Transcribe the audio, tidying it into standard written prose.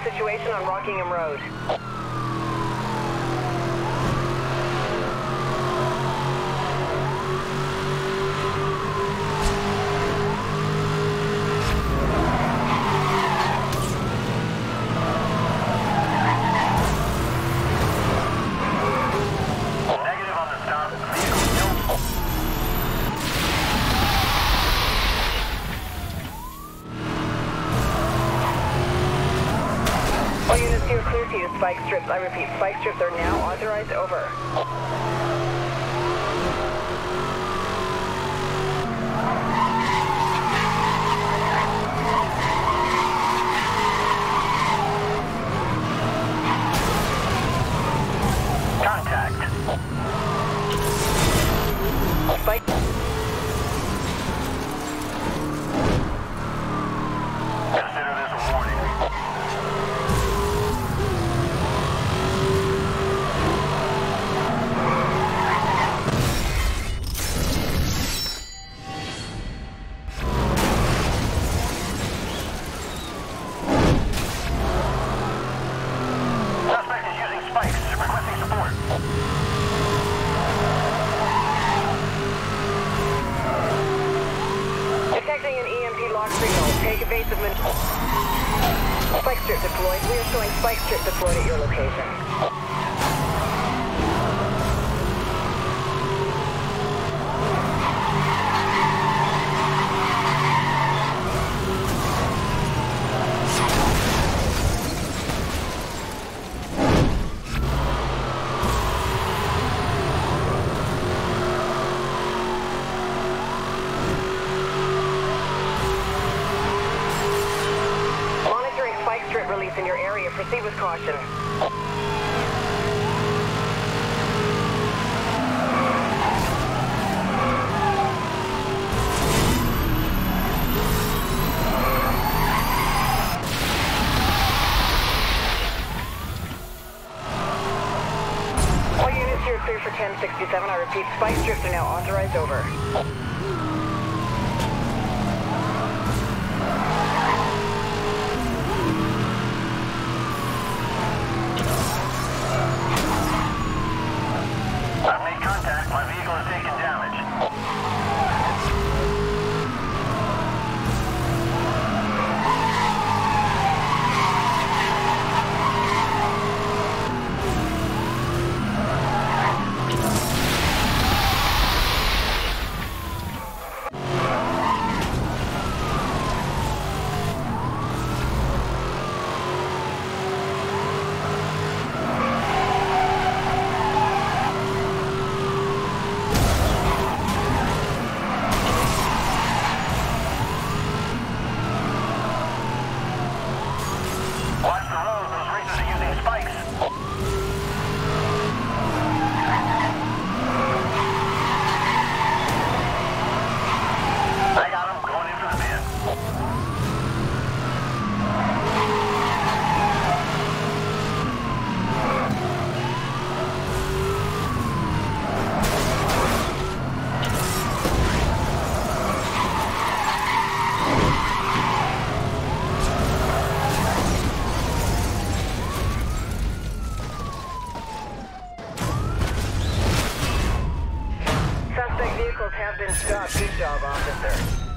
situation on Rockingham Road. All units here clear to use spike strips. I repeat, spike strips are now authorized. Over. Contact. Spike. Consider this a warning. Suspect is using spikes. Requesting support. Detecting an EMP lock signal. Take evasive maneuver. Spike strip deployed. We are showing spike strip deployed at your location. Monitoring spike strip release in your area. Proceed with caution. All units here clear for 1067. I repeat, spike strips are now authorized. Over. I've made contact. My vehicle has taken damage. Watch the road. Those racers are using spikes. I got him. Going in for the bin. Suspect vehicles have been stopped. Good job, officer.